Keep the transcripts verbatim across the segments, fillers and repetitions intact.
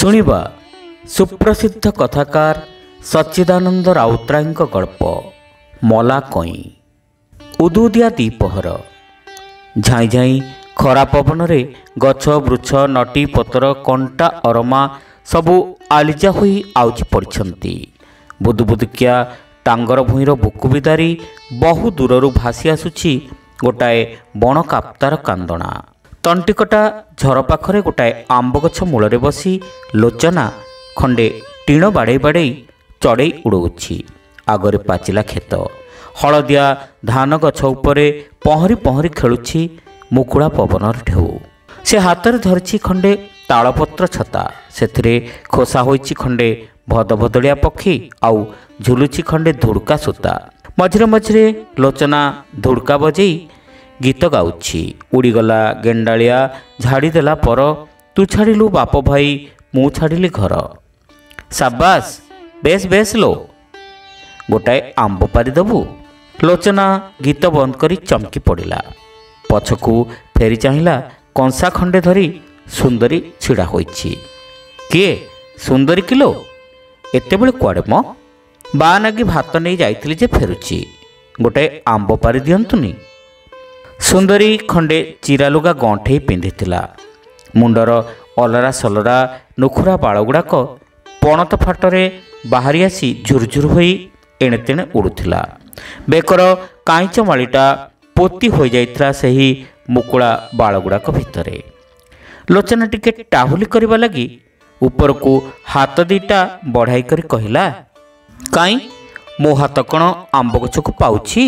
शुणिबा सुप्रसिद्ध कथाकार सच्चिदानंद राउतराय गल्प मला कई। उदुदिया दीपहर झाई झाई खरा पवन रे गछ वृक्ष नटी पतर कंटा अरमा सबु आलिजा होई आउची पड़छंती। बुदुबुदुकिया टांगर भूईर बुकुबिदारी बहु दूररू भासी आसुछि गोटाए बण काप्तार कांदणा। तंटिकटा झर पाखरे गोटाए आंब गछ मूलरे बसी लोचना खंडे टीण बाड़े बाड़े चढ़ई उड़ौछि। आगरे पाचिला खेत हलदिया धान गछ उपरे पहरी पहरी खेलुछि मुकुड़ा पवनर ढेउ। से हाथ धरिछि खंडे तालपत्र छता, सेथिरे खोसा होइछि खंडे भदभदलिया पक्षी आउ झुलुछि खंडे धुड़का सूता। मझिरे मझिरे लोचना धुड़का बजेई गीत गाउछि। उड़ीगला गेंडालिया झाड़ीदेला पर तू छाड़िलु बाप भाई मु छाड़िली घर। साबास बेस बेस लो गोटाए आंब पारिदेबु। लोचना गीत बंद करी चमकी पड़िला। पछकू फेरी चाहिला कंसा खंडे धरी सुंदरी छिड़ा होइछि। किए सुंदरी किलो एते बेले कुआडे म? बा नागी भात नहीं जाइथिली जे फेरुछि, गोटाए आंब पारि दियंतुनी। सुंदरी खंडे चिरालुगा गंठेई पिंधिथिला। मुंडर अलरा सलरा नुखुरा बाळगुड़ाक पणत फाटरे बाहरी आसी झुरझुर होई एणे तेणे उड़ुथिला। बेकर काईच मालीटा पोती हो जाइत्रा सही मुकुड़ा बाळगुड़ाक भितरे। लोचना टिके टाहुली करबा लगी ऊपर को हाथ दीटा बढ़ाई करी कहिला, काई मो हाथ कण आंब गछ को पाउछि?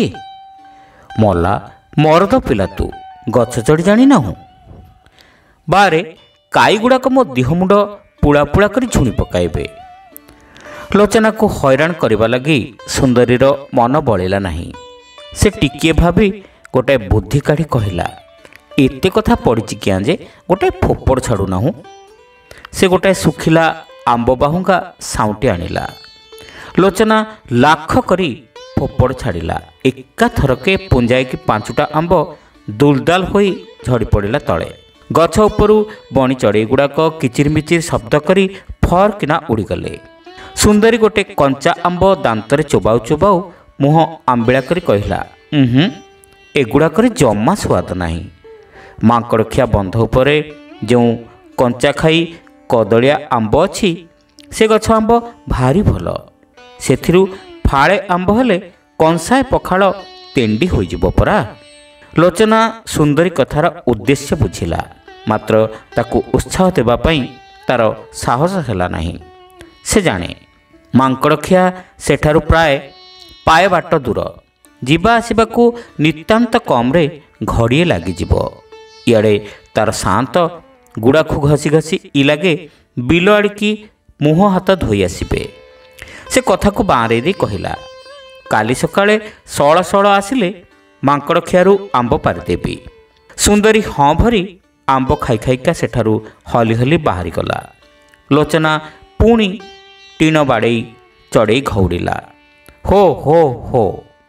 मला मरद पिला तू गछ चढ़ी जानी ना हूँ। बारे काई गुड़ाक मो देह मुंड पुड़ा पुड़ा करी झुणी पकाइबे। लोचना को हैरान करबा लगी सुंदरीर मन बळिला नहीं। से टिकिए भाभी गोटाए बुद्धि काढ़ी कहिला, एते कथा पड़िछि किया जे गोटाए फोपड़ छाड़ू ना हूँ। से गोटाए सुखिला आंब बाहुंगा साउटी आनिला। लोचना लाख करी फोपड़ छाड़िला। एका थरके पुंजाए कि पांचटा आंब दुलदाल होई झड़ी पड़िला तले। गछ उपरू बणी चढ़ई गुड़ाक किचिरमिचिर शब्द करी फर किना उड़ीगले। सुंदरी गोटे कंचा आंब दांतरे चोबाऊ चोबाऊ मुह आंबिला करी कहिला, उहुं एगुड़ाक जमा स्वाद नहीं। मांकड़खिया बंध उपरे जो कंचा खाई कदलिया आंब अच्छी से गछ आंब भारी भल। सेथिरु फाळे आंब हेले कंसाए पखाळ तेंडी होइजिबो परा। लोचना सुंदरी कथार उद्देश्य बुझिला, मात्र ताकू उत्साह देबा पई तार साहस हैला नहीं। से जाने मांकड़खिया सेठारु प्राय पाए बाट दूर, जीवा आसिबाकू नितांत कमरे घड़िए लागिजिब। इयाड़े तार शांत गुड़ाखू घसी घसी इ लगे बिल आड़िकी मुह हाथ धोई आसबे। से कथा को बाँरे दे कहिला, काली सकाळे सळ सळ आसिले मांकड़खियारू आंब पारिदेबी। सुंदरी हाँ भरी आंब खाई खाइका सेठारू हली हली बाहरी गला। लोचना पुणी टीण बाड़े चढ़ई घौड़िला। हो हो हो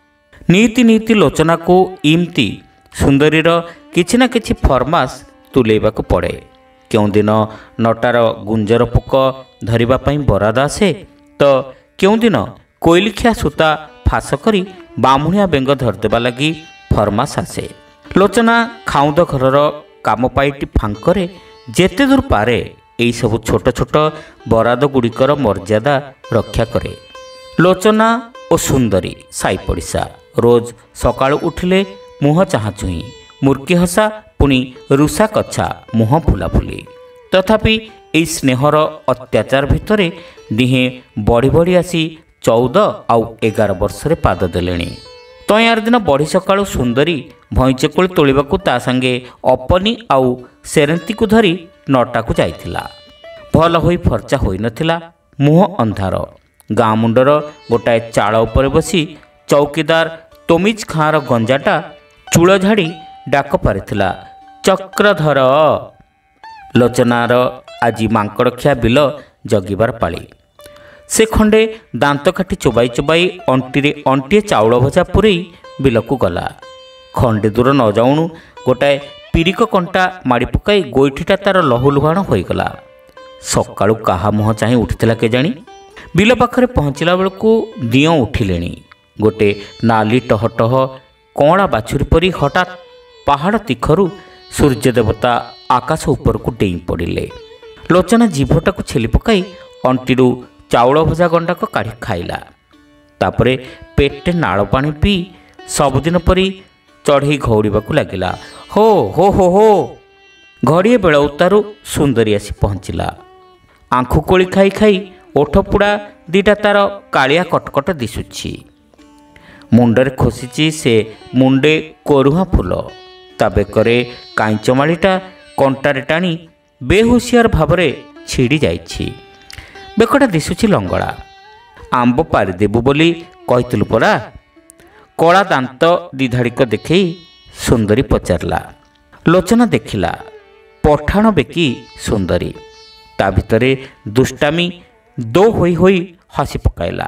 नीति नीति लोचना को इमती सुंदरीर किछि ना किछि फरमास तुलेबाकू पड़े। क्यों दिन नटार गुंजर पोक धरिबा पई बराद आसे, तो क्यों दिन कोइलिखिया सूता फास करी बामुणिया बेंग धरदेबा लगी फरमास आसे। लोचना खाउद घरर काम पाइटी फांकरे जेते दूर पारे एई सब छोट छोट बराद गुड़िकर मर्यादा रक्षा करे। लोचना और सुंदरी साई पड़िशा रोज सकाळु उठिले मुह चाहाचुही, मुर्की हसा पुणी रुषा कच्छा मुह फुलाफुली। तथापि एई स्नेहर अत्याचार भितरे दिहे बढ़ी बढ़ी आसी चौदह आउ एगार वर्षरे पाद देलेणी। तयार दिन बढ़ी सकाळु सुंदरी भईचेकोल तोलिबाकू ता संगे अपनी आउ सेरेंती को धरी नटाकू जाइथिला। भल होई फर्चा होई नथिला, मुह अंधार। गाँ मुंडर गोटाए चाळ उपरे बसी चौकीदार तोमिज खाँर गंजाटा चूल झाड़ी डाक पारिथिला, चक्रधर। लोचनार आजी मांकड़खिया बिल जगिबार पाली। से खंडे दांत काटी चोबाई चोबाई अंटीरे अंटीए चाउल भजा पुरई बिलकू गला। खंडे दूर न जाऊणु गोटाए पिरिक कंटा माड़ी पकाई गोईठीटा तार लहुलुहाण होईगला। ସକାଳୁ କାହା ମୁହଁ ଚାହିଁ ଉଠିଥିଲା କେଜାଣି। ବିଲ ପାଖରେ ପହଞ୍ଚିଲା ବେଳକୁ ଦିଅଁ ଉଠିଲେଣି। ଗୋଟେ ନାଲି ଟହଟହ କଅଁଳା ବାଛୁରୀ ପରି ହଠାତ୍ ପାହାଡ଼ ତୀଖରୁ ସୂର୍ଯ୍ୟ ଦେବତା ଆକାଶ ଉପରକୁ ଡେଇଁ ପଡ଼ିଲେ। ଲୋଚନା ଜିଭଟାକୁ ଛେଲି ପକାଇ ଅଣ୍ଟିରୁ ଚାଉଳ ଭଜା ଗଣ୍ଡାକ କାଢ଼ି ଖାଇଲା। ତାପରେ ପେଟେ ନାଳ ପାଣି ପିଇ ସବୁଦିନ ପରି ଚଢ଼େଇ ଘଉଡ଼ିବାକୁ ଲାଗିଲା। ହୋ ହୋ ହୋ ହୋ। ଘଡ଼ିଏ ବେଳ ଉତ୍ତାରୁ ସୁନ୍ଦରୀ ଆସି ପହଞ୍ଚିଲା। ଆଙ୍ଖୁ କୋଳି ଖାଇ ଖାଇ ଓଠ ପୁଡ଼ା ଦିଟା ତାର କାଳିଆ କଟକଟ ଦିଶୁଛି। ମୁଣ୍ଡରେ ଖୋସିଛି ସେ ମୁଣ୍ଡେ କରୁହା ଫୁଲ। ତା ବେକରେ କାଇଁଚମାଳିଟା କଣ୍ଟାରେ ଟାଣି ବେହୁସିଆର ଭାବରେ ଛିଡ଼ି ଯାଇଛି। ବେକଟା ଦିଶୁଛି ଲଙ୍ଗଳା। ଆମ୍ବ ପାରିଦେବୁ ବୋଲି କହିଥିଲୁ ପରା। କଳା ଦାନ୍ତ ଦିଧାଡ଼ିକ ଦେଖେଇ ସୁନ୍ଦରୀ ପଚାରିଲା। ଲୋଚନା ଦେଖିଲା ପଠାଣ ବେକି ସୁନ୍ଦରୀ। ତା ଭିତରେ ଦୁଷ୍ଟାମି ଦୋ ହୋଇ ହୋଇ ହସି ପକାଇଲା।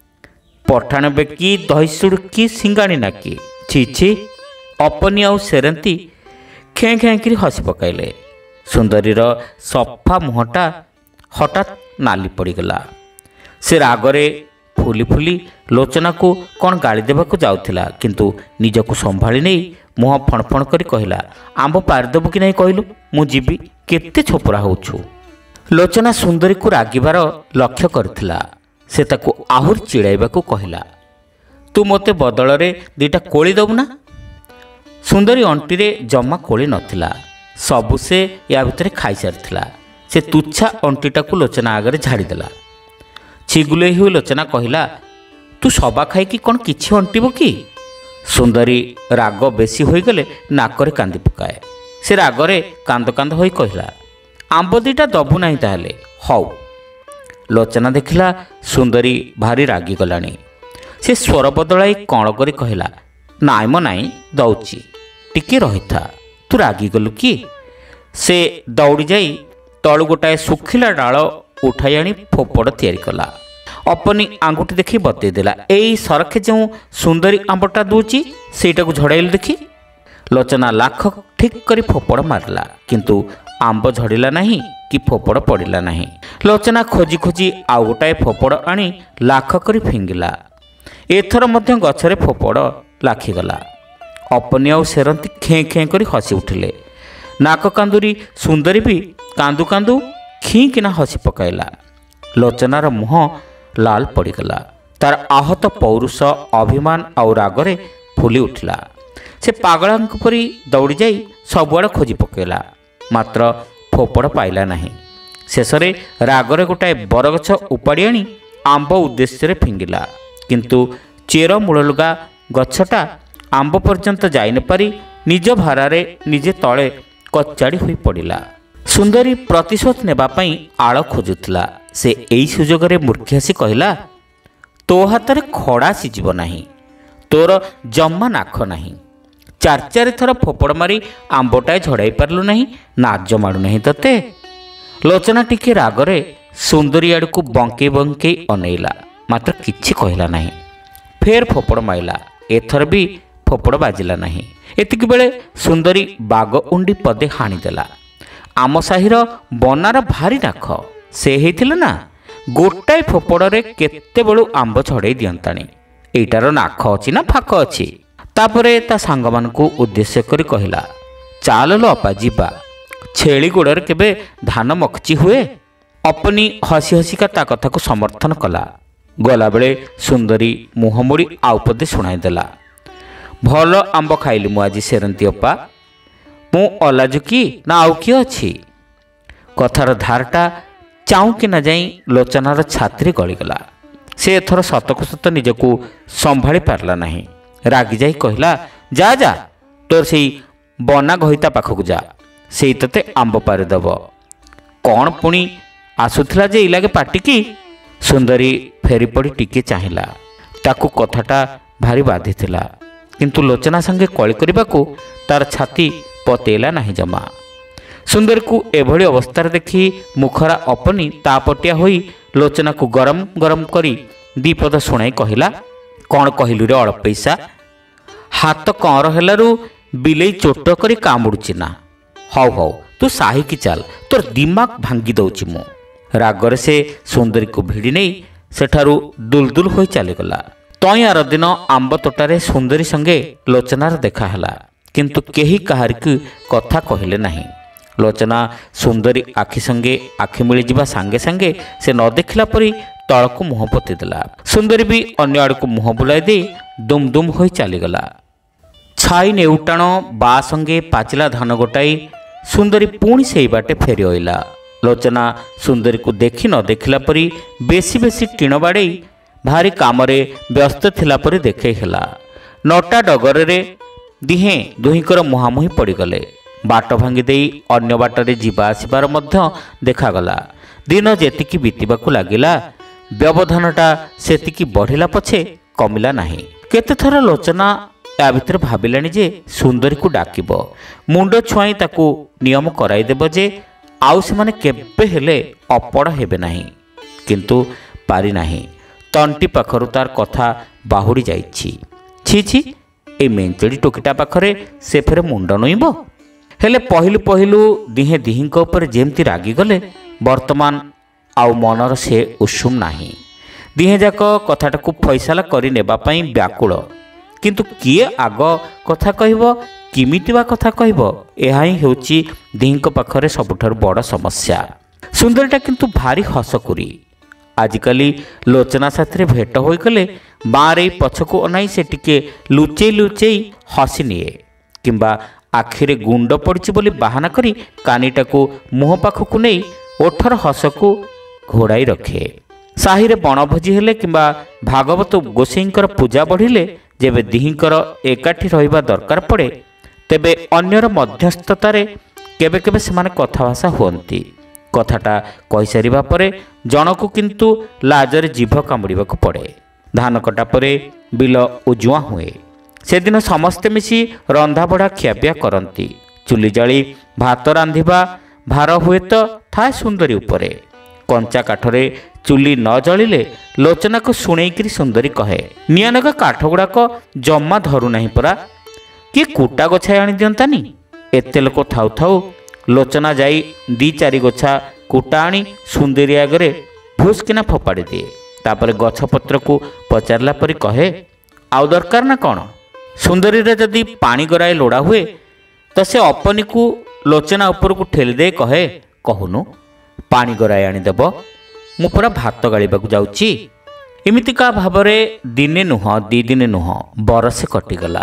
ପଠାଣ ବେକି ଦହିସୁଡ଼କି ସିଙ୍ଗାଣି ନାକି। ଛି ଛି। ଅପନି ଆଉ ସେରନ୍ତି ଖେଁ ଖେଁ କରି ହସି ପକାଇଲେ। ସୁନ୍ଦରୀର ସଫା ମୁହଁଟା ହଠାତ୍ ନାଲି ପଡ଼ିଗଲା। ସେ ରାଗରେ ଫୁଲି ଫୁଲି ଲୋଚନାକୁ କ'ଣ ଗାଳି ଦେବାକୁ ଯାଉଥିଲା, କିନ୍ତୁ ନିଜକୁ ସମ୍ଭାଳି ନେଇ ମୁହଁ ଫଣ ଫଣ କରି କହିଲା, ଆମ୍ବ ପାରିଦେବୁ କି ନାହିଁ କହିଲୁ, ମୁଁ ଯିବି। କେତେ ଛୋପରା ହେଉଛୁ। ଲୋଚନା ସୁନ୍ଦରୀକୁ ରାଗିବାର ଲକ୍ଷ୍ୟ କରିଥିଲା। ସେ ତାକୁ ଆହୁରି ଚିଡ଼ାଇବାକୁ କହିଲା, ତୁ ମୋତେ ବଦଳରେ ଦୁଇଟା କୋଳି ଦେବୁ ନା। ସୁନ୍ଦରୀ ଅଣ୍ଟିରେ ଜମା କୋଳି ନଥିଲା। ସବୁ ସେ ୟା ଭିତରେ ଖାଇସାରିଥିଲା। ସେ ତୁଚ୍ଛା ଅଣ୍ଟିଟାକୁ ଲୋଚନା ଆଗରେ ଝାଡ଼ିଦେଲା। ଛିଗୁଲେଇ ହୋଇ ଲୋଚନା କହିଲା, ତୁ ସବା ଖାଇକି କ'ଣ କିଛି ଅଣ୍ଟିବୁ କି? ସୁନ୍ଦରୀ ରାଗ ବେଶୀ ହୋଇଗଲେ ନାକରେ କାନ୍ଦି ପକାଏ। ସେ ରାଗରେ କାନ୍ଦ କାନ୍ଦ ହୋଇ କହିଲା, ଆମ୍ବ ଦୁଇଟା ଦେବୁ ନାହିଁ ତାହେଲେ। ହଉ। ଲୋଚନା ଦେଖିଲା ସୁନ୍ଦରୀ ଭାରି ରାଗିଗଲାଣି। ସେ ସ୍ୱର ବଦଳାଇ କଣ କରି କହିଲା, ନାଇଁ ମ ନାଇଁ, ଦଉଛି, ଟିକେ ରହିଥା। ତୁ ରାଗିଗଲୁ କି? ସେ ଦୌଡ଼ି ଯାଇ ତଳୁ ଗୋଟାଏ ଶୁଖିଲା ଡାଳ ଉଠାଇ ଆଣି ଫୋପଡ଼ ତିଆରି କଲା। ଅପନି ଆଙ୍ଗୁଠି ଦେଖି ବତେଇଦେଲା, ଏଇ ସରଖେ ଯେଉଁ ସୁନ୍ଦରୀ ଆମ୍ବଟା ଦେଉଛି ସେଇଟାକୁ ଝଡ଼ାଇଲୁ ଦେଖି। ଲୋଚନା ଲାଖ ଠିକ୍ କରି ଫୋପଡ଼ ମାରିଲା, କିନ୍ତୁ ଆମ୍ବ ଝଡ଼ିଲା ନାହିଁ କି ଫୋପଡ଼ ପଡ଼ିଲା ନାହିଁ। ଲୋଚନା ଖୋଜି ଖୋଜି ଆଉ ଗୋଟାଏ ଫୋପଡ଼ ଆଣି ଲାଖ କରି ଫିଙ୍ଗିଲା। ଏଥର ମଧ୍ୟ ଗଛରେ ଫୋପଡ଼ ଲାଖିଗଲା। ଅପନି ଆଉ ସେରନ୍ତି ଖେଁ ଖେଁ କରି ହସି ଉଠିଲେ। ନାକ କାନ୍ଦୁରି ସୁନ୍ଦରୀ ବି କାନ୍ଦୁ କାନ୍ଦୁ ଖିଁ କିନା ହସି ପକାଇଲା। ଲୋଚନାର ମୁହଁ ଲାଲ ପଡ଼ିଗଲା। ତାର ଆହତ ପୌରୁଷ, ଅଭିମାନ ଆଉ ରାଗରେ ଫୁଲି ଉଠିଲା। ସେ ପାଗଳାଙ୍କ ପରି ଦୌଡ଼ି ଯାଇ ସବୁଆଡ଼େ ଖୋଜି ପକାଇଲା, ମାତ୍ର ଫୋପଡ଼ ପାଇଲା ନାହିଁ। ଶେଷରେ ରାଗରେ ଗୋଟାଏ ବରଗଛ ଉପାଡ଼ି ଆଣି ଆମ୍ବ ଉଦ୍ଦେଶ୍ୟରେ ଫିଙ୍ଗିଲା, କିନ୍ତୁ ଚେର ମୂଳଲୁଗା ଗଛଟା ଆମ୍ବ ପର୍ଯ୍ୟନ୍ତ ଯାଇ ନପାରି ନିଜ ଭାରାରେ ନିଜେ ତଳେ କଚାଡ଼ି ହୋଇ ପଡ଼ିଲା। ସୁନ୍ଦରୀ ପ୍ରତିଶୋଧ ନେବା ପାଇଁ ଆଳ ଖୋଜୁଥିଲା। ସେ ଏଇ ସୁଯୋଗରେ ମୂର୍ଖି ଆସି କହିଲା, ତୋ ହାତରେ ଖଡ଼ା ସିଝିବ ନାହିଁ। ତୋର ଜମା ନାଖ ନାହିଁ। ଚାରି ଚାରି ଥର ଫୋପଡ଼ ମାରି ଆମ୍ବଟାଏ ଝଡ଼ାଇ ପାରିଲୁ ନାହିଁ, ନାଜ ମାଡ଼ୁନାହିଁ ତତେ? ଲୋଚନା ଟିକେ ରାଗରେ ସୁନ୍ଦରୀ ଆଡ଼କୁ ବଙ୍କେଇ ବଙ୍କେଇ ଅନେଇଲା, ମାତ୍ର କିଛି କହିଲା ନାହିଁ। ଫେର ଫୋପଡ଼ ମାଇଲା। ଏଥର ବି ଫୋପଡ଼ ବାଜିଲା ନାହିଁ। ଏତିକି ବେଳେ ସୁନ୍ଦରୀ ବାଗ ଉଣ୍ଡି ପଦେ ହାଣିଦେଲା। ଆମ ସାହିର ବନାର ଭାରି ନାଖ। ସେ ହେଇଥିଲେ ନା ଗୋଟାଏ ଫୋପଡ଼ରେ କେତେବେଳୁ ଆମ୍ବ ଝଡ଼େଇ ଦିଅନ୍ତାଣି। ଏଇଟାର ନାଖ ଅଛି ନା ଫାକ ଅଛି? ତାପରେ ତା ସାଙ୍ଗମାନଙ୍କୁ ଉଦ୍ଦେଶ୍ୟ କରି କହିଲା, ଚାଲ ଲୋ ଅପା ଯିବା। ଛେଳି ଗୋଡ଼ରେ କେବେ ଧାନ ମକଚି ହୁଏ? ଅପନି ହସି ହସିକା ତା କଥାକୁ ସମର୍ଥନ କଲା। ଗଲାବେଳେ ସୁନ୍ଦରୀ ମୁହଁ ମୋଡ଼ି ଆଉ ପଦେ ଶୁଣାଇଦେଲା, ଭଲ ଆମ୍ବ ଖାଇଲି ମୁଁ ଆଜି ସେରନ୍ତି ଅପା। ମୁଁ ଅଲାଜୁ କି ନା ଆଉ କିଏ ଅଛି? କଥାର ଧାରଟା ଚାଉଁକିନା ଯାଇ ଲୋଚନାର ଛାତିରେ ଗଳିଗଲା। ସେ ଏଥର ସତକୁ ସତ ନିଜକୁ ସମ୍ଭାଳି ପାରିଲା ନାହିଁ। ରାଗି ଯାଇ କହିଲା, ଯା ଯା, ତୋର ସେଇ ବନା ଘଇତା ପାଖକୁ ଯା, ସେଇ ତତେ ଆମ୍ବ ପାରିଦେବ। କ'ଣ ପୁଣି ଆସୁଥିଲା ଯେ ଇଲାଗେ ପାଟିକି? ସୁନ୍ଦରୀ ଫେରିପଡ଼ି ଟିକେ ଚାହିଁଲା। ତାକୁ କଥାଟା ଭାରି ବାଧିଥିଲା, କିନ୍ତୁ ଲୋଚନା ସାଙ୍ଗେ କଳି କରିବାକୁ ତାର ଛାତି ପତେଇଲା ନାହିଁ ଜମା। ସୁନ୍ଦରୀକୁ ଏଭଳି ଅବସ୍ଥାରେ ଦେଖି ମୁଖରା ଅପନି ତା ପଟିଆ ହୋଇ ଲୋଚନାକୁ ଗରମ ଗରମ କରି ଦିପଦ ଶୁଣାଇ କହିଲା, କ'ଣ କହିଲୁ ରେ ଅଳପଇସା? ହାତ କଅଁର ହେଲାରୁ ବିଲେଇ ଚୋଟ କରି କାମୁଡ଼ୁଛି ନା? ହଉ ହଉ, ତୁ ସାହିକି ଚାଲ, ତୋର ଦିମାଗ ଭାଙ୍ଗି ଦେଉଛି ମୁଁ। ରାଗରେ ସେ ସୁନ୍ଦରୀକୁ ଭିଡ଼ି ନେଇ ସେଠାରୁ ଦୁଲଦୁଲ ହୋଇ ଚାଲିଗଲା। ତଇଁ ଆର ଦିନ ଆମ୍ବ ତୋଟାରେ ସୁନ୍ଦରୀ ସଙ୍ଗେ ଲୋଚନାର ଦେଖା ହେଲା, କିନ୍ତୁ କେହି କାହାରିକୁ କଥା କହିଲେ ନାହିଁ। ଲୋଚନା ସୁନ୍ଦରୀ ଆଖି ସଙ୍ଗେ ଆଖି ମିଳିଯିବା ସାଙ୍ଗେ ସାଙ୍ଗେ ସେ ନ ଦେଖିଲା ପରି ତଳକୁ ମୁହଁ ପୋତି ଦେଲା। ସୁନ୍ଦରୀ ବି ଅନ୍ୟ ଆଡ଼କୁ ମୁହଁ ବୁଲାଇ ଦେଇ ଦୁମ୍ ଦୁମ୍ ହୋଇ ଚାଲିଗଲା। ଛାଇ ନେଉଟାଣ ବା ସଙ୍ଗେ ପାଚିଲା ଧାନ ଗୋଟାଇ ସୁନ୍ଦରୀ ପୁଣି ସେଇ ବାଟେ ଫେରି ଅଇଲା। ଲୋଚନା ସୁନ୍ଦରୀକୁ ଦେଖି ନ ଦେଖିଲା ପରି ବେଶୀ ବେଶୀ ଟିଣ ବାଡ଼େଇ ଭାରି କାମରେ ବ୍ୟସ୍ତ ଥିଲା ପରି ଦେଖେଇ ହେଲା। ନଟା ଡଗରରେ ଦିହେଁ ଦୁହିଁଙ୍କର ମୁହାଁମୁହିଁ ପଡ଼ିଗଲେ। ବାଟ ଭାଙ୍ଗି ଦେଇ ଅନ୍ୟ ବାଟରେ ଯିବା ଆସିବାର ମଧ୍ୟ ଦେଖାଗଲା। ଦିନ ଯେତିକି ବିତିବାକୁ ଲାଗିଲା ବ୍ୟବଧାନଟା ସେତିକି ବଢ଼ିଲା ପଛେ କମିଲା ନାହିଁ। କେତେଥର ଲୋଚନା ତା ଭିତରେ ଭାବିଲାଣି ଯେ ସୁନ୍ଦରୀକୁ ଡାକିବ, ମୁଣ୍ଡ ଛୁଆଇଁ ତାକୁ ନିୟମ କରାଇଦେବ ଯେ ଆଉ ସେମାନେ କେବେ ହେଲେ ଅପଡ଼ ହେବେ ନାହିଁ, କିନ୍ତୁ ପାରି ନାହିଁ। ତଣ୍ଟି ପାଖରୁ ତାର କଥା ବାହୁଡ଼ି ଯାଇଛି। ଛି ଛି, ଏ ମେଞ୍ଚେଡ଼ି ଟୋକିଟା ପାଖରେ ସେ ଫେରେ ମୁଣ୍ଡ ନୁଇଁବ। ହେଲେ ପହିଲୁ ପହିଲୁ ଦିହେଁ ଦିହିଁଙ୍କ ଉପରେ ଯେମିତି ରାଗିଗଲେ, ବର୍ତ୍ତମାନ ଆଉ ମନର ସେ ଉଷୁମ ନାହିଁ। ଦିହେଁ ଯାକ କଥାଟାକୁ ଫଇସଲା କରି ନେବା ପାଇଁ ବ୍ୟାକୁଳ, କିନ୍ତୁ କିଏ ଆଗ କଥା କହିବ, କିମିତି ବା କଥା କହିବ, ଏହା ହିଁ ହେଉଛି ଦିହିଁଙ୍କ ପାଖରେ ସବୁଠାରୁ ବଡ଼ ସମସ୍ୟା। ସୁନ୍ଦରୀଟା କିନ୍ତୁ ଭାରି ହସକୁରି। ଆଜିକାଲି ଲୋଚନା ସାଥିରେ ଭେଟ ହୋଇଗଲେ ବାଁରେ ପଛକୁ ଅନାଇ ସେ ଟିକେ ଲୁଚେଇ ଲୁଚେଇ ହସି ନିଏ, କିମ୍ବା ଆଖିରେ ଗୁଣ୍ଡ ପଡ଼ିଛି ବୋଲି ବାହାନା କରି କାନିଟାକୁ ମୁହଁ ପାଖକୁ ନେଇ ଓଠର ହସକୁ ଘୋଡ଼ାଇ ରଖେ। ସାହିରେ ବଣଭୋଜି ହେଲେ କିମ୍ବା ଭାଗବତ ଗୋସାଇଁଙ୍କର ପୂଜା ବଢ଼ିଲେ ଯେବେ ଦିହିଁଙ୍କର ଏକାଠି ରହିବା ଦରକାର ପଡ଼େ, ତେବେ ଅନ୍ୟର ମଧ୍ୟସ୍ଥତାରେ କେବେ କେବେ ସେମାନେ କଥାଭାଷା ହୁଅନ୍ତି। କଥାଟା କହିସାରିବା ପରେ ଜଣକୁ କିନ୍ତୁ ଲାଜରେ ଜିଭ କାମୁଡ଼ିବାକୁ ପଡ଼େ। ଧାନ କଟା ପରେ ବିଲ ଉଜୁଆଁ ହୁଏ। ସେଦିନ ସମସ୍ତେ ମିଶି ରନ୍ଧାବଢ଼ା ଖିଆପିଆ କରନ୍ତି। ଚୁଲି ଜାଳି ଭାତ ରାନ୍ଧିବା ଭାର ହୁଏତ ଥାଏ ସୁନ୍ଦରୀ ଉପରେ। କଞ୍ଚା କାଠରେ ଚୁଲି ନ ଜଳିଲେ ଲୋଚନାକୁ ଶୁଣେଇକିରି ସୁନ୍ଦରୀ କହେ, ନିଆନଗା କାଠ ଗୁଡ଼ାକ ଜମା ଧରୁନାହିଁ ପରା, କିଏ କୁଟା ଗୋଛାଇ ଆଣି ଦିଅନ୍ତାନି। ଏତେ ଲୋକ ଥାଉ ଥାଉ ଲୋଚନା ଯାଇ ଦି ଚାରି ଗୋଛା କୁଟା ଆଣି ସୁନ୍ଦରୀ ଆଗରେ ଭୁସ୍ କିନା ଫୋପାଡ଼ି ଦିଏ। ତାପରେ ଗଛପତ୍ରକୁ ପଚାରିଲା ପରି କହେ, ଆଉ ଦରକାର ନା କ'ଣ? ସୁନ୍ଦରୀରେ ଯଦି ପାଣି ଗରାଏ ଲୋଡ଼ା ହୁଏ ତ ସେ ଅପନିକୁ ଲୋଚନା ଉପରକୁ ଠେଲି ଦେଇ କହେ, କହୁନୁ ପାଣି ଗରାଏ ଆଣିଦେବ, ମୁଁ ପୁରା ଭାତ ଗାଳିବାକୁ ଯାଉଛି। ଏମିତିକା ଭାବରେ ଦିନେ ନୁହଁ ଦୁଇ ଦିନେ ନୁହଁ ବରଷେ କଟିଗଲା।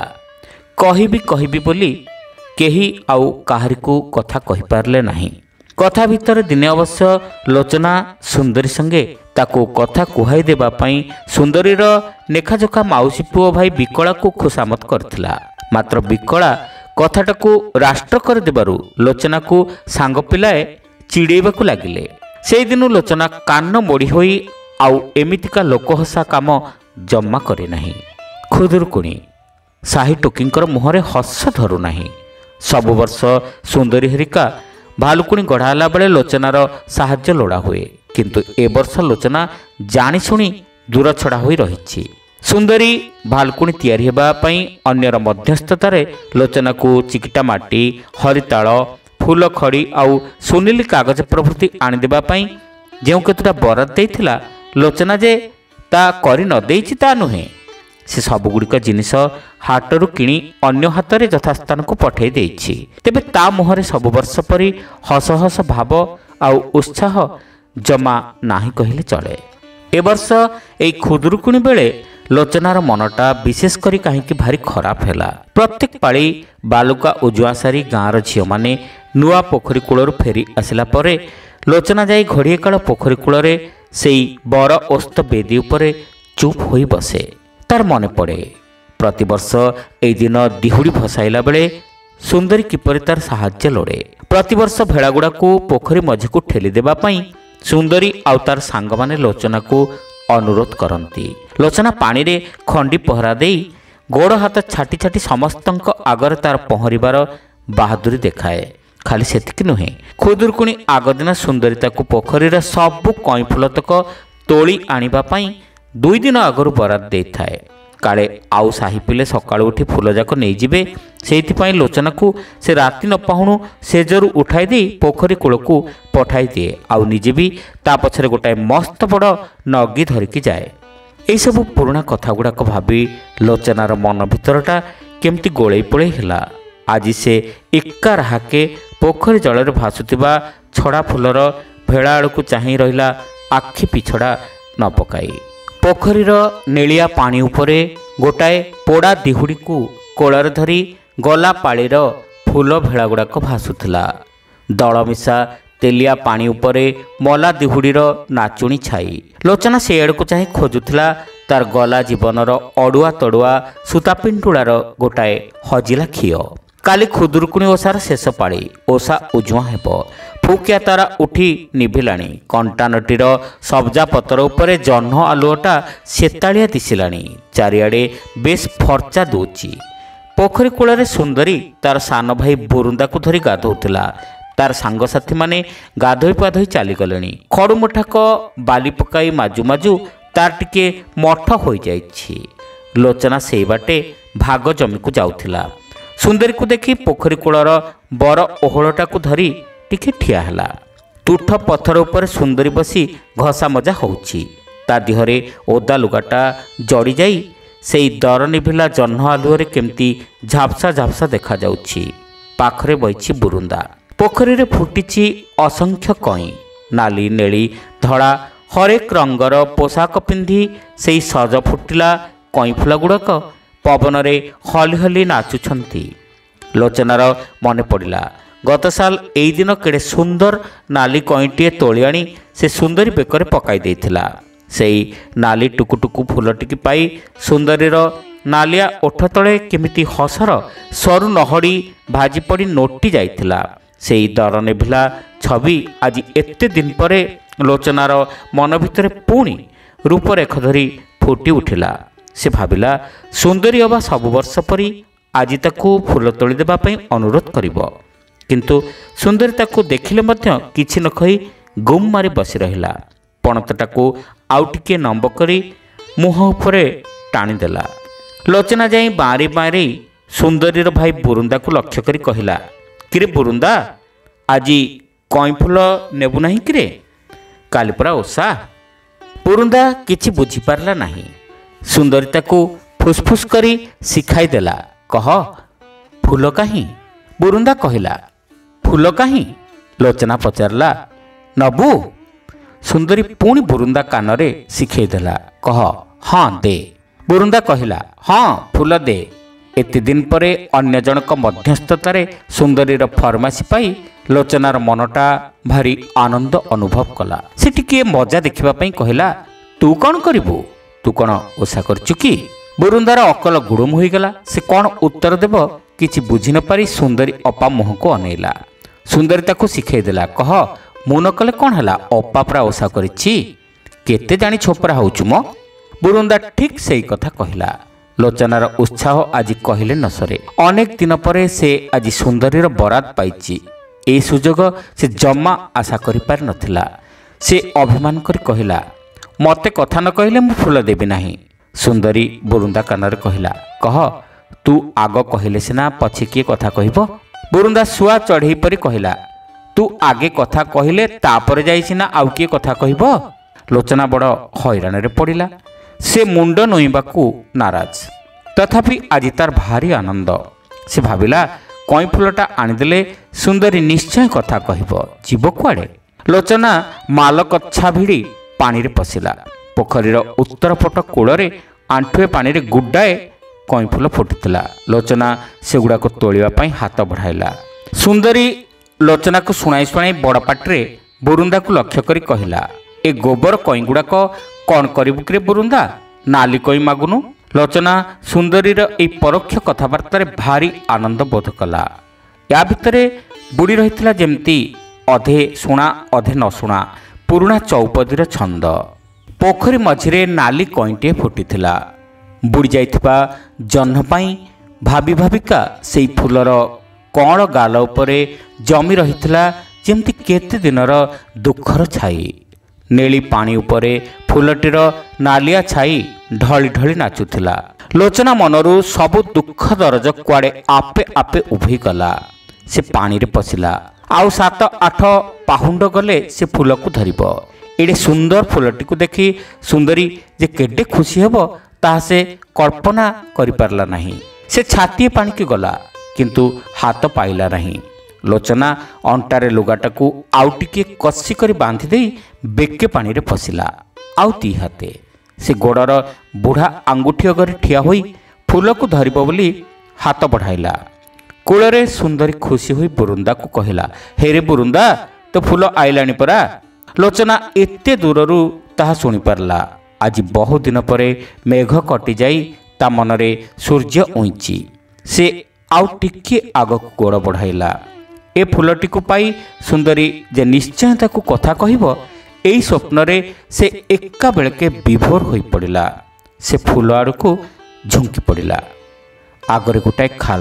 କହିବି କହିବି ବୋଲି କେହି ଆଉ କାହାରିକୁ କଥା କହିପାରିଲେ ନାହିଁ। କଥା ଭିତରେ ଦିନେ ଅବଶ୍ୟ ଲୋଚନା ସୁନ୍ଦରୀ ସଙ୍ଗେ ତାକୁ କଥା କୁହାଇ ଦେବା ପାଇଁ ସୁନ୍ଦରୀର ନେଖାଜୋଖା ମାଉସୀ ପୁଅ ଭାଇ ବିକଳାକୁ ଖୁସାମତ କରିଥିଲା। ମାତ୍ର ବିକଳା କଥାଟାକୁ ରାଷ୍ଟ୍ର କରିଦେବାରୁ ଲୋଚନାକୁ ସାଙ୍ଗ ପିଲାଏ ଚିଡ଼େଇବାକୁ ଲାଗିଲେ। ସେଇଦିନୁ ଲୋଚନା କାନ ମୋଡ଼ି ହୋଇ ଆଉ ଏମିତିକା ଲୋକହସା କାମ ଜମା କରି ନାହିଁ। ଖୁଦୁରୁକୁଣୀ ସାହି ଟୋକିଙ୍କର ମୁହଁରେ ହସ ଧରୁନାହିଁ। ସବୁ ବର୍ଷ ସୁନ୍ଦରୀ ହେରିକା ଭାଲୁକୁଣି ଗଢ଼ା ହେଲା ବେଳେ ଲୋଚନାର ସାହାଯ୍ୟ ଲୋଡ଼ା ହୁଏ, କିନ୍ତୁ ଏ ବର୍ଷ ଲୋଚନା ଜାଣିଶୁଣି ଦୂରଛଡ଼ା ହୋଇ ରହିଛି। ସୁନ୍ଦରୀ ଭାଲୁକୁଣି ତିଆରି ହେବା ପାଇଁ ଅନ୍ୟର ମଧ୍ୟସ୍ଥତାରେ ଲୋଚନାକୁ ଚିକିଟା ମାଟି, ହରିତାଳ, ଫୁଲ ଖଡ଼ି ଆଉ ସୁନିଲି କାଗଜ ପ୍ରଭୃତି ଆଣିଦେବା ପାଇଁ ଯେଉଁ କେତୁଟା ବରାଦ ଦେଇଥିଲା, ଲୋଚନା ଯେ ତା କରି ନ ଦେଇଛି ତା ନୁହେଁ। ସେ ସବୁଗୁଡ଼ିକ ଜିନିଷ ହାଟରୁ କିଣି ଅନ୍ୟ ହାତରେ ଯଥାସ୍ଥାନକୁ ପଠାଇ ଦେଇଛି। ତେବେ ତା ମୁହଁରେ ସବୁ ବର୍ଷ ପରି ହସ ହସ ଭାବ ଆଉ ଉତ୍ସାହ ଜମା ନାହିଁ କହିଲେ ଚଳେ। ଏ ବର୍ଷ ଏଇ ଖୁଦୁରୁକୁଣୀ ବେଳେ ଲୋଚନାର ମନଟା ବିଶେଷ କରି କାହିଁକି ଭାରି ଖରାପ ହେଲା। ପ୍ରତ୍ୟେକ ପାଳି ବାଲୁକା ଉଜୁଆ ସାରି ଗାଁର ଝିଅମାନେ ନୂଆ ପୋଖରୀ କୂଳରୁ ଫେରି ଆସିଲା ପରେ ଲୋଚନା ଯାଇ ଘଡ଼ିଏ କାଳ ପୋଖରୀ କୂଳରେ ସେଇ ବର ଓସ୍ତ ବେଦୀ ଉପରେ ଚୁପ୍ ହୋଇ ବସେ। ତାର ମନେ ପଡ଼େ ପ୍ରତିବର୍ଷ ଏଇ ଦିନ ଦିହୁଡ଼ି ଭସାଇଲା ବେଳେ ସୁନ୍ଦରୀ କିପରି ତାର ସାହାଯ୍ୟ ଲୋଡ଼େ। ପ୍ରତିବର୍ଷ ଭେଳାଗୁଡ଼ାକୁ ପୋଖରୀ ମଝିକୁ ଠେଲି ଦେବା ପାଇଁ ସୁନ୍ଦରୀ ଆଉ ତାର ସାଙ୍ଗମାନେ ଲୋଚନାକୁ ଅନୁରୋଧ କରନ୍ତି। ଲୋଚନା ପାଣିରେ ଖଣ୍ଡି ପହରା ଦେଇ ଗୋଡ଼ ହାତ ଛାଟି ଛାଟି ସମସ୍ତଙ୍କ ଆଗରେ ତାର ପହଁରିବାର ବାହାଦୁରୀ ଦେଖାଏ। ଖାଲି ସେତିକି ନୁହେଁ, ଖୁଦୁରୁକୁଣୀ ଆଗ ଦିନ ସୁନ୍ଦରୀ ତାକୁ ପୋଖରୀର ସବୁ କଇଁଫୁଲତକ ତୋଳି ଆଣିବା ପାଇଁ ଦୁଇ ଦିନ ଆଗରୁ ବରାଦ ଦେଇଥାଏ। କାଳେ ଆଉ ସାହି ପିଲେ ସକାଳୁ ଉଠି ଫୁଲଯାକ ନେଇଯିବେ। ସେଇଥିପାଇଁ ଲୋଚନାକୁ ସେ ରାତି ନ ପାହୁଣୁ ସେଜରୁ ଉଠାଇ ଦେଇ ପୋଖରୀ କୂଳକୁ ପଠାଇ ଦିଏ। ଆଉ ନିଜେ ବି ତା ପଛରେ ଗୋଟାଏ ମସ୍ତ ବଡ଼ ନଗି ଧରିକି ଯାଏ। ଏହିସବୁ ପୁରୁଣା କଥା ଗୁଡ଼ାକ ଭାବି ଲୋଚନାର ମନ ଭିତରଟା କେମିତି ଗୋଳେଇ ପୋଳେଇ ହେଲା। ଆଜି ସେ ଏକା ରାହାକେ ପୋଖରୀ ଜଳରେ ଭାସୁଥିବା ଛଡ଼ା ଫୁଲର ଭେଳା ଆଡ଼କୁ ଚାହିଁ ରହିଲା, ଆଖି ପିଛଡ଼ା ନ ପକାଇ। ପୋଖରୀର ନେଳିଆ ପାଣି ଉପରେ ଗୋଟାଏ ପୋଡ଼ା ଦିହୁଡ଼ିକୁ କୋଳରେ ଧରି ଗଲା ପାଳିର ଫୁଲ ଭେଳା ଗୁଡ଼ାକ ଭାସୁଥିଲା। ଦଳମିଶା ତେଲିଆ ପାଣି ଉପରେ ମଲା ଦିହୁଡ଼ିର ନାଚୁଣୀ ଛାଇ। ଲୋଚନା ସେ ଆଡ଼କୁ ଚାହିଁ ଖୋଜୁଥିଲା ତାର ଗଲା ଜୀବନର ଅଡ଼ୁଆ ତଡ଼ୁଆ ସୂତା ପିଣ୍ଟୁଳାର ଗୋଟାଏ ହଜିଲା ଖିଅ। କାଲି ଖୁଦୁରୁକୁଣୀ ଓଷାର ଶେଷ ପାଳି। ଓଷା ଉଜୁଆଁ ହେବ। ଫୁକିଆ ତାରା ଉଠି ନିଭିଲାଣି। କଣ୍ଟାନଟିର ସବ୍ଜା ପତର ଉପରେ ଜହ୍ନ ଆଲୁଅଟା ସେତାଳିଆ ଦିଶିଲାଣି। ଚାରିଆଡ଼େ ବେଶ ଫର୍ଚ୍ଚା ଦେଉଛି। ପୋଖରୀ କୂଳରେ ସୁନ୍ଦରୀ ତାର ସାନ ଭାଇ ବୁରୁନ୍ଦାକୁ ଧରି ଗାଧୋଉଥିଲା। ତାର ସାଙ୍ଗସାଥୀମାନେ ଗାଧୋଇ ପାଧୋଇ ଚାଲିଗଲେଣି। ଖଡ଼ୁ ମୁଠାକ ବାଲି ପକାଇ ମାଜୁ ମାଜୁ ତାର ଟିକେ ମଠ ହୋଇଯାଇଛି। ଲୋଚନା ସେଇ ବାଟେ ଭାଗ ଜମିକୁ ଯାଉଥିଲା। ସୁନ୍ଦରୀକୁ ଦେଖି ପୋଖରୀ କୂଳର ବର ଓହଳଟାକୁ ଧରି ଟିକେ ଠିଆ ହେଲା। ତୁଠ ପଥର ଉପରେ ସୁନ୍ଦରୀ ବସି ଘଷା ମଜା ହେଉଛି। ତା ଦେହରେ ଓଦା ଲୁଗାଟା ଜଡ଼ିଯାଇ ସେଇ ଦର ନିଭିଲା ଜହ୍ନ ଆଲୁଅରେ କେମିତି ଝାପ୍ସା ଝାପ୍ସା ଦେଖାଯାଉଛି। ପାଖରେ ବଇଛି ବୁରୁନ୍ଦା। ପୋଖରୀରେ ଫୁଟିଛି ଅସଂଖ୍ୟ କଇଁ। ନାଲି, ନେଳି, ଧଳା ହରେକ ରଙ୍ଗର ପୋଷାକ ପିନ୍ଧି ସେଇ ସଜ ଫୁଟିଲା କଇଁଫୁଲ ଗୁଡ଼ାକ ପବନରେ ହଲି ହଲି ନାଚୁଛନ୍ତି। ଲୋଚନାର ମନେ ପଡ଼ିଲା, ଗତ ସାଲ ଏଇଦିନ କେଡ଼େ ସୁନ୍ଦର ନାଲି କଇଁଟିଏ ତୋଳି ଆଣି ସେ ସୁନ୍ଦରୀ ବେକରେ ପକାଇ ଦେଇଥିଲା। ସେଇ ନାଲି ଟୁକୁଟୁକୁ ଫୁଲଟିକି ପାଇ ସୁନ୍ଦରୀର ନାଲିଆ ଓଠ ତଳେ କେମିତି ହସର ସରୁ ନହଡ଼ି ଭାଜି ପଡ଼ି ନୋଟି ଯାଇଥିଲା। ସେଇ ଦର ନେଭିଲା ଛବି ଆଜି ଏତେ ଦିନ ପରେ ଲୋଚନାର ମନ ଭିତରେ ପୁଣି ରୂପରେଖ ଧରି ଫୁଟି ଉଠିଲା। ସେ ଭାବିଲା, ସୁନ୍ଦରୀ ଅବା ସବୁ ବର୍ଷ ପରି ଆଜି ତାକୁ ଫୁଲ ତୋଳି ଦେବା ପାଇଁ ଅନୁରୋଧ କରିବ। କିନ୍ତୁ ସୁନ୍ଦରୀ ତାକୁ ଦେଖିଲେ ମଧ୍ୟ କିଛି ନ କହି ଗୁମ୍ ମାରି ବସି ରହିଲା। ପଣତଟାକୁ ଆଉ ଟିକିଏ ନମ୍ବ କରି ମୁହଁ ଉପରେ ଟାଣିଦେଲା। ଲୋଚନା ଯାଇ ବାଁରି ବାଁରି ସୁନ୍ଦରୀର ଭାଇ ବୁରୁନ୍ଦାକୁ ଲକ୍ଷ୍ୟ କରି କହିଲା, କିରେ ବୁରୁନ୍ଦା, ଆଜି କଇଁଫୁଲ ନେବୁ ନାହିଁ କିରେ? କାଲି ପରା ଓଷା। ବୁରୁନ୍ଦା କିଛି ବୁଝିପାରିଲା ନାହିଁ। ସୁନ୍ଦରୀ ତାକୁ ଫୁସ୍ଫୁସ୍ କରି ଶିଖାଇ ଦେଲା, କହ ଫୁଲ କାହିଁ? ବୁରୁନ୍ଦା କହିଲା, ଫୁଲ କାହିଁ? ଲୋଚନା ପଚାରିଲା, ନବୁ? ସୁନ୍ଦରୀ ପୁଣି ବୁରୁନ୍ଦା କାନରେ ଶିଖେଇ ଦେଲା, କହ ହଁ ଦେ। ବୁରୁନ୍ଦା କହିଲା, ହଁ ଫୁଲ ଦେ। ଏତେ ଦିନ ପରେ ଅନ୍ୟ ଜଣକ ମଧ୍ୟସ୍ଥତାରେ ସୁନ୍ଦରୀର ଫରମାସି ପାଇ ଲୋଚନାର ମନଟା ଭାରି ଆନନ୍ଦ ଅନୁଭବ କଲା। ସେ ଟିକିଏ ମଜା ଦେଖିବା ପାଇଁ କହିଲା, ତୁ କ'ଣ କରିବୁ? ତୁ କ'ଣ ଓଷା କରିଛୁ କି? ବୁରୁନ୍ଦାର ଅକଲ ଗୁଡ଼ୁମ ହୋଇଗଲା। ସେ କ'ଣ ଉତ୍ତର ଦେବ କିଛି ବୁଝି ନ ପାରି ସୁନ୍ଦରୀ ଅପା ମୁହଁକୁ ଅନେଇଲା। ସୁନ୍ଦରୀ ତାକୁ ଶିଖେଇ ଦେଲା, କହ ମୁଁ ନ କଲେ କ'ଣ ହେଲା, ଅପା ପରା ଓଷା କରିଛି। କେତେ ଜାଣି ଛୋପରା ହେଉଛୁ ମ? ବୁରୁନ୍ଦା ଠିକ୍ ସେଇ କଥା କହିଲା। ଲୋଚନାର ଉତ୍ସାହ ଆଜି କହିଲେ ନ ସରେ। ଅନେକ ଦିନ ପରେ ସେ ଆଜି ସୁନ୍ଦରୀର ବରାଦ ପାଇଛି। ଏହି ସୁଯୋଗ ସେ ଜମା ଆଶା କରିପାରିନଥିଲା। ସେ ଅଭିମାନ କରି କହିଲା, ମୋତେ କଥା ନ କହିଲେ ମୁଁ ଫୁଲ ଦେବି ନାହିଁ। ସୁନ୍ଦରୀ ବୁରୁନ୍ଦା କାନରେ କହିଲା, କହ ତୁ ଆଗ କହିଲେ ସିନା ପଛେ କିଏ କଥା କହିବ? ବୁରୁନ୍ଦା ଶୁଆ ଚଢ଼େଇ ପରି କହିଲା, ତୁ ଆଗେ କଥା କହିଲେ ତାପରେ ଯାଇ ସିନା ଆଉ କିଏ କଥା କହିବ? ଲୋଚନା ବଡ଼ ହଇରାଣରେ ପଡ଼ିଲା। ସେ ମୁଣ୍ଡ ନୋଇବାକୁ ନାରାଜ। ତଥାପି ଆଜି ତାର ଭାରି ଆନନ୍ଦ। ସେ ଭାବିଲା, କଇଁଫୁଲଟା ଆଣିଦେଲେ ସୁନ୍ଦରୀ ନିଶ୍ଚୟ କଥା କହିବ। ଯିବ କୁଆଡ଼େ? ଲୋଚନା ମାଲକଚ୍ଛା ଭିଡ଼ି ପାଣିରେ ପଶିଲା। ପୋଖରୀର ଉତ୍ତର ପଟ କୂଳରେ ଆଣ୍ଠୁଏ ପାଣିରେ ଗୁଡ଼ାଏ କଇଁଫୁଲ ଫୁଟିଥିଲା। ଲୋଚନା ସେଗୁଡ଼ାକ ତୋଳିବା ପାଇଁ ହାତ ବଢ଼ାଇଲା। ସୁନ୍ଦରୀ ଲୋଚନାକୁ ଶୁଣାଇ ଶୁଣାଇ ବଡ଼ ପାଟିରେ ବୁରୁନ୍ଦାକୁ ଲକ୍ଷ୍ୟ କରି କହିଲା, ଏ ଗୋବର କଇଁଗୁଡ଼ାକ କ'ଣ କରିବୁ କିରେ ବୁରୁନ୍ଦା? ନାଲି କଇଁ ମାଗୁନୁ। ଲୋଚନା ସୁନ୍ଦରୀର ଏହି ପରୋକ୍ଷ କଥାବାର୍ତ୍ତାରେ ଭାରି ଆନନ୍ଦ ବୋଧ କଲା। ୟା ଭିତରେ ବୁଡ଼ି ରହିଥିଲା ଯେମିତି ଅଧେ ଶୁଣା ଅଧେ ନ ଶୁଣା ପୁରୁଣା ଚୌପଦୀର ଛନ୍ଦ। ପୋଖରୀ ମଝିରେ ନାଲି କଇଁଟିଏ ଫୁଟିଥିଲା। ବୁଡ଼ି ଯାଇଥିବା ଜହ୍ନ ପାଇଁ ଭାବି ଭାବିକା ସେଇ ଫୁଲର କଅଁଳ ଗାଲ ଉପରେ ଜମି ରହିଥିଲା ଯେମିତି କେତେ ଦିନର ଦୁଃଖର ଛାଇ। ନେଳି ପାଣି ଉପରେ ଫୁଲଟିର ନାଲିଆ ଛାଇ ଢଳି ଢଳି ନାଚୁଥିଲା। लोचना मनरू सबु दुख दरज कुआड़े आपे आपे उभई गला। से पानी रे पशिला। आउ सात आठ पाहुंड गले से फूल को धरिब। एडे सुंदर फूलटी को देखी सुंदरी जे केडे खुशी हेबो ताहा से कल्पना करि पारला नहीं। से छाती पानी की गला किंतु हाथ पाइला नहीं। लोचना अंटारे लुगाटाकू आउ टिके कसी करी बांधि देई बेके पानी रे फसिला। आउ ती हाथे से गोड़र बुढ़ा आंगुठी अगरे ठिया होई फूल को धरिब बोली हाथ बढ़ाइला। कूଳରେ सुंदरी खुशी होई बुरुंदा को कहला, हे रे बुरुंदा तो फूल आइलानी परा। लोचना एते दूररू ताहा सुनी पारला। आज बहु दिन परे मेघ कटि जाई ता मनरे सूर्य उइची। से आउ टिके आगक गोड़ बढ़ाइला। ए फूलटी को पाई सुंदरी जे निश्चय ताकू कथा कहिबो एई स्वप्नरे से एका बेलके विभोर होई पड़िला। से फूल आड़कू झुंकी पड़िला। आगरे गोटाए खाल।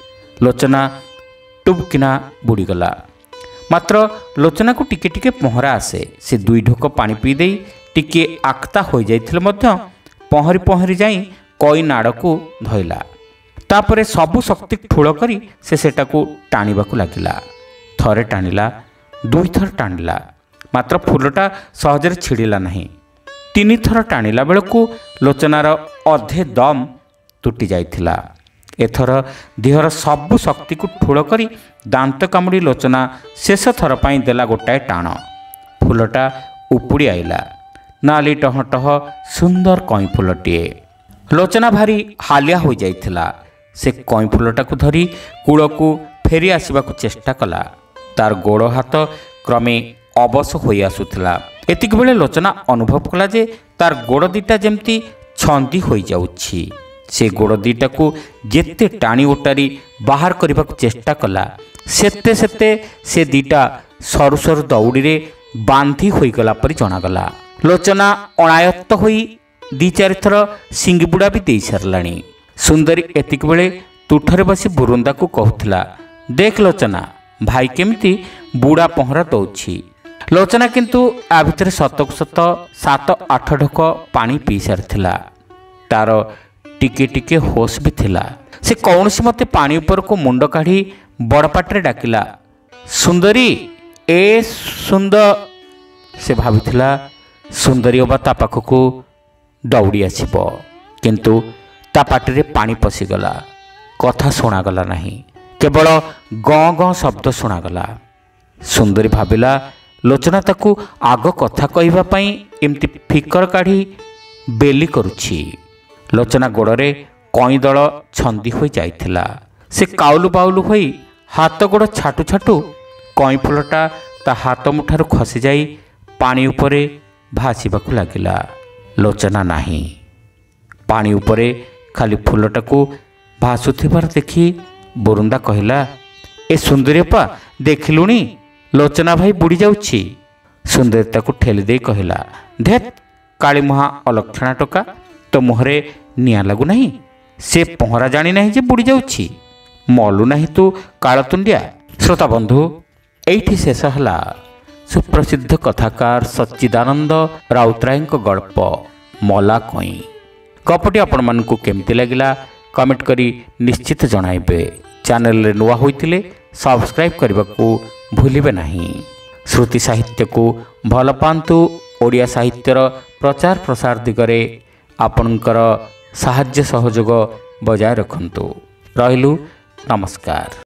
लोचना टुबकिना बुड़ीगला। मात्र लोचना को टिके टिके पहरा आसे। से दुई ढोक पानी पी देई टिके आक्ता हो जाइथिले मध्य पहरी पहरी जाई कई नाड़कू धइला। तापरे सबु शक्ति ठूल करी से सेटाकू टाणीबाकू लागिला। थरे टाणिला, दुई थर टाणिला, मात्र फूलटा सहजरे छिड़िला नहीं। तीन थर टाणिला बेलकू लोचनार अधे दम तुटी जाइथिला। एथर देहर सबु शक्ति को ठूल करी दांत कामुड़ी लोचना शेष थर पाई देला गोटाए टाण। फूलटा उपुड़ी आइला। नाली टह टह सुंदर कई फूलटीए। लोचना भारी हालिया हो जाइथिला। से कई फूलटा को धरी कूल को फेरी आसवा को चेष्टा कला। तार गोड़ हाथ क्रमे अबस हो आसुथिला। एतिक बेले लोचना अनुभव कला जे तार गोड़ दीटा जेमती छंदी हो जाउछि। से गोड़ दीटा को जेते टाणी ओटारी बाहर करने को चेष्टा कला सेते सेते से दीटा सरु सरु दौड़ी रे बांधी होई गला परी जनागला। लोचना अणायत्त होई दी चारि थर सिंगी बुड़ा भी दे सारलाणी। सुंदरी एतिक बेले तुठरे बसी बुरुंदा को कहूथिला, देख लोचना भाई केमिति बुड़ा पहरा दउछि। लोचना किंतु आ भितर सतक सत सात आठ ढोक पानी पी सारिथिला। तार टिके टिके होश भी थिला। से कौनसी मते पानी ऊपर को मुंड काढ़ी बड़ पाटरे डाकिला, सुंदरी ए सुंदर। से भाविथिला सुंदरी अबा ता पाखकू दौड़ी आसिबो, किंतु ता पाटरे पानी पशिगला। कथा शुणागला नहीं, केवल गँ गँ शब्द शुणागला। सुंदरी भाविला लोचना ताकू आग कथा कहवा पाई एमती फिकर काढ़ी बेली करुछि। लोचना गोड़े कई दल छंदी हो जाइथिला। से काउलु बाउलु होई हाथ गोड़ छाटू छाटू कई फूलटा ता हाथ मुठारु खसी जाई पानी उपरे भासीबाकू लागिला। लोचना नाही, पानी उपरे खाली फूलटाकू भासुथिबार देखी बुरुंदा कहला, ए सुंदरी अपा देखिलुणी लोचना भाई बुड़ी जाउछि। सुंदरी ताकू ठेली दे कहला, धेत काली महा अलक्षणा टोका, तो मुहरे निया लागू नहीं। से पहरा जानी नहीं जे बुड़ी जाउछि। मलु नहीं तू कालतुंडिया। श्रोता बंधु, एठी शेष हला सुप्रसिद्ध कथाकार सच्चिदानंद राउतराय गल्प मला कई। गपटी आपण मानकू केमती लागिला कमेंट करी निश्चित जणाइबे। चैनल रे नुआ होइतिले सब्सक्राइब करबाकू भूलिबे नहीं। श्रुति साहित्य को भल पांतु। ओडिया साहित्यर प्रचार प्रसार दिगरे आपणकर साहाय्य सहयोग बजाय रखंतु। रहिलु, नमस्कार।